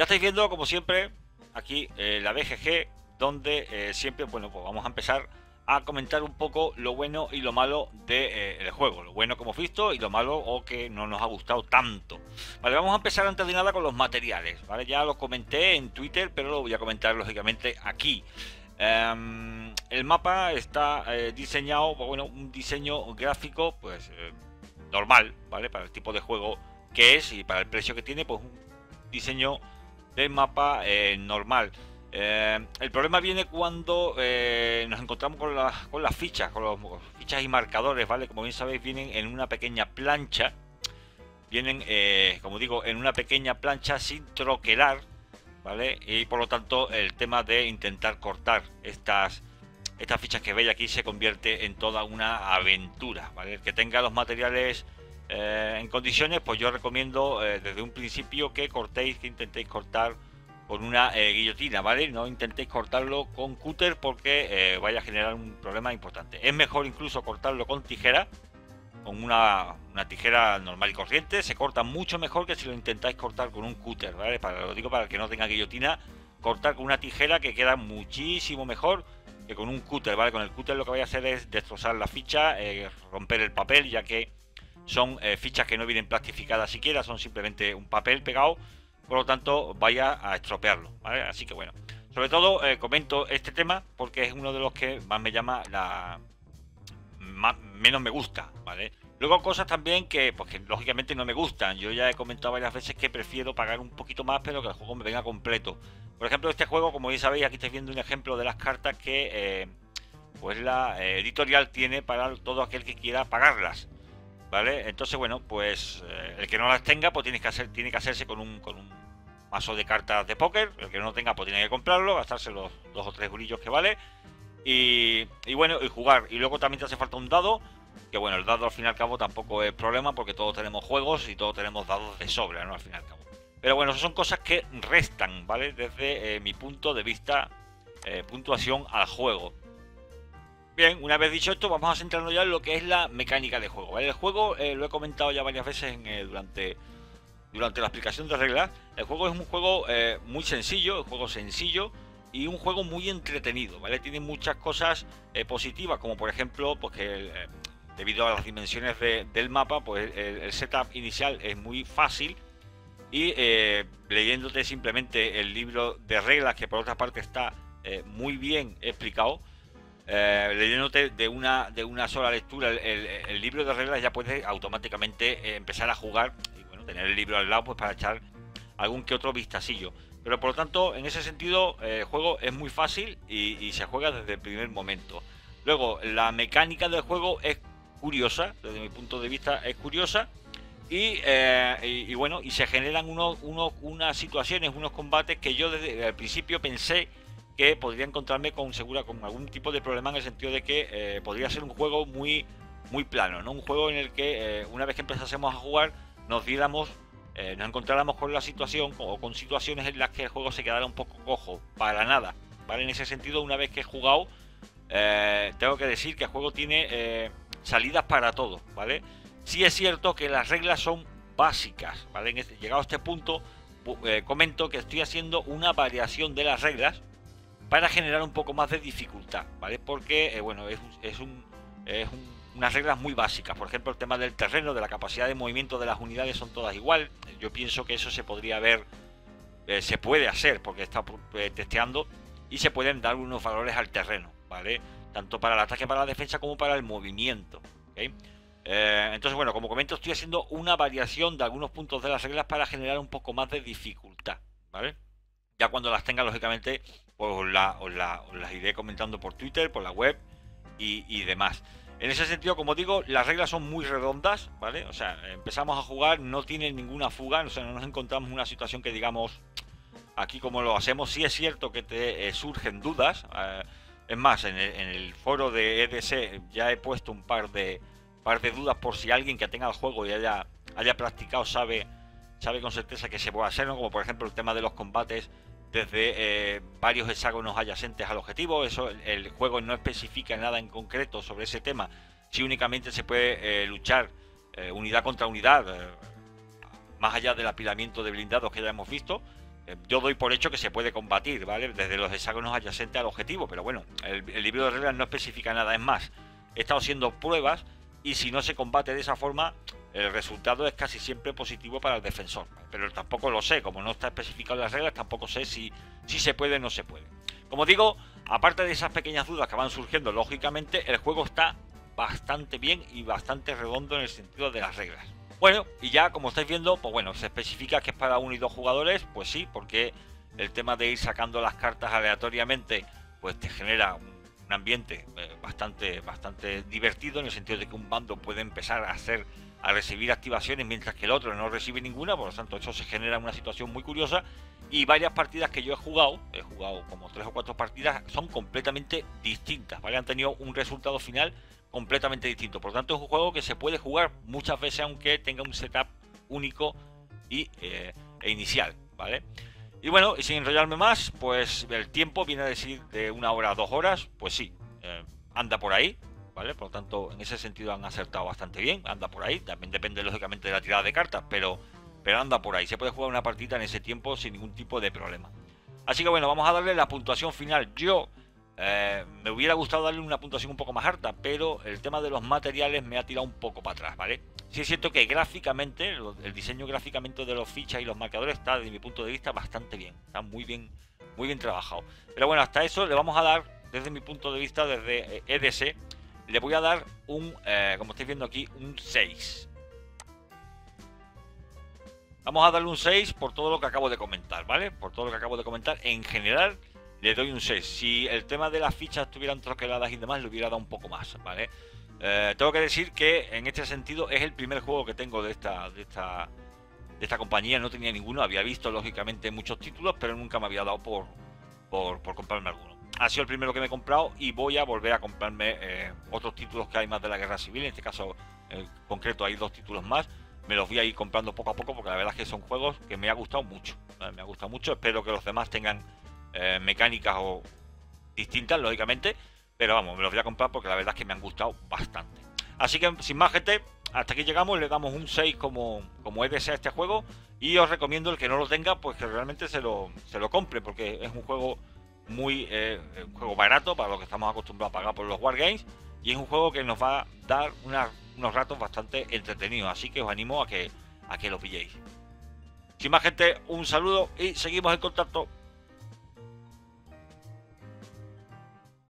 estáis viendo, como siempre, aquí la BGG, donde siempre, bueno, pues vamos a empezar a comentar un poco lo bueno y lo malo del juego. Lo bueno que hemos visto y lo malo o que no nos ha gustado tanto. Vale, vamos a empezar antes de nada con los materiales, ¿vale? Ya lo comenté en Twitter, pero lo voy a comentar lógicamente aquí. El mapa está diseñado, bueno, un diseño gráfico, pues normal, ¿vale? Para el tipo de juego que es y para el precio que tiene, pues un diseño del mapa normal. El problema viene cuando nos encontramos con las fichas, con los fichas y marcadores, ¿vale? Como bien sabéis, vienen en una pequeña plancha. Vienen, como digo, en una pequeña plancha sin troquelar, ¿vale? Y por lo tanto, el tema de intentar cortar estas fichas que veis aquí se convierte en toda una aventura, ¿vale? El que tenga los materiales en condiciones, pues yo recomiendo desde un principio que cortéis, que intentéis cortar con una guillotina, ¿vale? No intentéis cortarlo con cúter porque vaya a generar un problema importante. Es mejor incluso cortarlo con tijera, con una tijera normal y corriente. Se corta mucho mejor que si lo intentáis cortar con un cúter, ¿vale? Lo digo para el que no tenga guillotina, cortar con una tijera que queda muchísimo mejor que con un cúter, ¿vale? Con el cúter lo que voy a hacer es destrozar la ficha, romper el papel, ya que son fichas que no vienen plastificadas siquiera, son simplemente un papel pegado, por lo tanto vaya a estropearlo, ¿vale? Así que bueno, sobre todo comento este tema porque es uno de los que más me llama menos me gusta, ¿vale? Luego cosas también pues, que lógicamente no me gustan. Yo ya he comentado varias veces que prefiero pagar un poquito más, pero que el juego me venga completo. Por ejemplo, este juego, como bien sabéis, aquí estáis viendo un ejemplo de las cartas que pues la editorial tiene para todo aquel que quiera pagarlas, ¿vale? Entonces, bueno, pues el que no las tenga, pues tiene que hacerse con un mazo de cartas de póker. El que no lo tenga, pues tiene que comprarlo, gastarse los 2 o 3 grillos que vale. Y bueno, y jugar. Y luego también te hace falta un dado. Que bueno, el dado al fin y al cabo tampoco es problema porque todos tenemos juegos y todos tenemos dados de sobra, ¿no? Al fin y al cabo. Pero bueno, son cosas que restan, ¿vale? Desde mi punto de vista, puntuación al juego. Bien, una vez dicho esto, vamos a centrarnos ya en lo que es la mecánica de juego, ¿vale? El juego, lo he comentado ya varias veces durante la explicación de reglas. El juego es un juego muy sencillo, un juego sencillo y un juego muy entretenido, ¿vale? Tiene muchas cosas positivas, como por ejemplo, pues que debido a las dimensiones del mapa, pues el setup inicial es muy fácil y leyéndote simplemente el libro de reglas, que por otra parte está muy bien explicado, leyéndote de una sola lectura el libro de reglas, ya puedes automáticamente empezar a jugar y bueno, tener el libro al lado pues para echar algún que otro vistacillo. Pero por lo tanto, en ese sentido, el juego es muy fácil y se juega desde el primer momento. Luego, la mecánica del juego es curiosa, desde mi punto de vista es curiosa. Y bueno, y se generan unas situaciones, unos combates que yo desde el principio pensé que podría encontrarme con algún tipo de problema, en el sentido de que podría ser un juego muy, muy plano, ¿no? Un juego en el que una vez que empezásemos a jugar nos encontráramos con la situación o con situaciones en las que el juego se quedara un poco cojo, para nada, ¿vale? En ese sentido, una vez que he jugado, tengo que decir que el juego tiene salidas para todo, ¿vale? Sí es cierto que las reglas son básicas, ¿vale? Llegado a este punto, comento que estoy haciendo una variación de las reglas para generar un poco más de dificultad, ¿vale? Porque, bueno, unas reglas muy básicas. Por ejemplo, el tema del terreno, de la capacidad de movimiento de las unidades son todas igual. Yo pienso que eso se podría ver, se puede hacer, porque está testeando, y se pueden dar unos valores al terreno, ¿vale? Tanto para el ataque, para la defensa, como para el movimiento, ¿okay? Entonces, bueno, como comento, estoy haciendo una variación de algunos puntos de las reglas para generar un poco más de dificultad, ¿vale? Ya cuando las tenga, lógicamente, pues os las iré comentando por Twitter, por la web y demás. En ese sentido, como digo, las reglas son muy redondas, ¿vale? O sea, empezamos a jugar, no tiene ninguna fuga, o sea, no nos encontramos en una situación que digamos, aquí como lo hacemos. Sí es cierto que te surgen dudas. Es más, en el foro de EDC ya he puesto un par de dudas por si alguien que tenga el juego y haya practicado sabe con certeza que se puede hacer, ¿no? Como por ejemplo el tema de los combates desde varios hexágonos adyacentes al objetivo. Eso, el juego no especifica nada en concreto sobre ese tema. Si únicamente se puede luchar unidad contra unidad, más allá del apilamiento de blindados que ya hemos visto, yo doy por hecho que se puede combatir, ¿vale? Desde los hexágonos adyacentes al objetivo, pero bueno, el libro de reglas no especifica nada. Es más, he estado haciendo pruebas y si no se combate de esa forma, el resultado es casi siempre positivo para el defensor. Pero tampoco lo sé, como no está especificado en las reglas, tampoco sé si se puede o no se puede. Como digo, aparte de esas pequeñas dudas que van surgiendo, lógicamente, el juego está bastante bien y bastante redondo en el sentido de las reglas. Bueno, y ya como estáis viendo, pues bueno, se especifica que es para 1 y 2 jugadores, pues sí, porque el tema de ir sacando las cartas aleatoriamente, pues te genera un ambiente bastante divertido, en el sentido de que un bando puede empezar a recibir activaciones mientras que el otro no recibe ninguna, por lo tanto eso se genera una situación muy curiosa. Y varias partidas que yo he jugado como 3 o 4 partidas, son completamente distintas, ¿vale? Han tenido un resultado final completamente distinto. Por lo tanto, es un juego que se puede jugar muchas veces aunque tenga un setup único e inicial, ¿vale? Y bueno, y sin enrollarme más, pues el tiempo viene a decir de 1 hora a 2 horas, pues sí, anda por ahí, ¿vale? Por lo tanto, en ese sentido han acertado bastante bien, anda por ahí. También depende lógicamente de la tirada de cartas, pero anda por ahí. Se puede jugar una partida en ese tiempo sin ningún tipo de problema. Así que bueno, vamos a darle la puntuación final. Yo me hubiera gustado darle una puntuación un poco más alta, pero el tema de los materiales me ha tirado un poco para atrás, ¿vale? Sí es cierto que gráficamente, el diseño gráficamente de los fichas y los marcadores está, desde mi punto de vista, bastante bien. Está muy bien trabajado. Pero bueno, hasta eso le vamos a dar, desde mi punto de vista, desde EDC, le voy a dar como estáis viendo aquí, un 6. Vamos a darle un 6 por todo lo que acabo de comentar, ¿vale? Por todo lo que acabo de comentar, en general le doy un 6. Si el tema de las fichas estuvieran troqueladas y demás, le hubiera dado un poco más, ¿vale? Tengo que decir que en este sentido es el primer juego que tengo de esta compañía. No tenía ninguno, había visto lógicamente muchos títulos, pero nunca me había dado por comprarme alguno. Ha sido el primero que me he comprado y voy a volver a comprarme otros títulos que hay más de la guerra civil. En este caso en concreto hay 2 títulos más. Me los voy a ir comprando poco a poco porque la verdad es que son juegos que me ha gustado mucho. Me ha gustado mucho, espero que los demás tengan mecánicas distintas, lógicamente. Pero vamos, me los voy a comprar porque la verdad es que me han gustado bastante. Así que sin más, gente, hasta aquí llegamos. Le damos un 6 como EDC a este juego. Y os recomiendo el que no lo tenga, pues que realmente se lo compre, porque es un juego un juego barato para lo que estamos acostumbrados a pagar por los Wargames. Y es un juego que nos va a dar unos ratos bastante entretenidos. Así que os animo a que lo pilléis. Sin más, gente, un saludo y seguimos en contacto.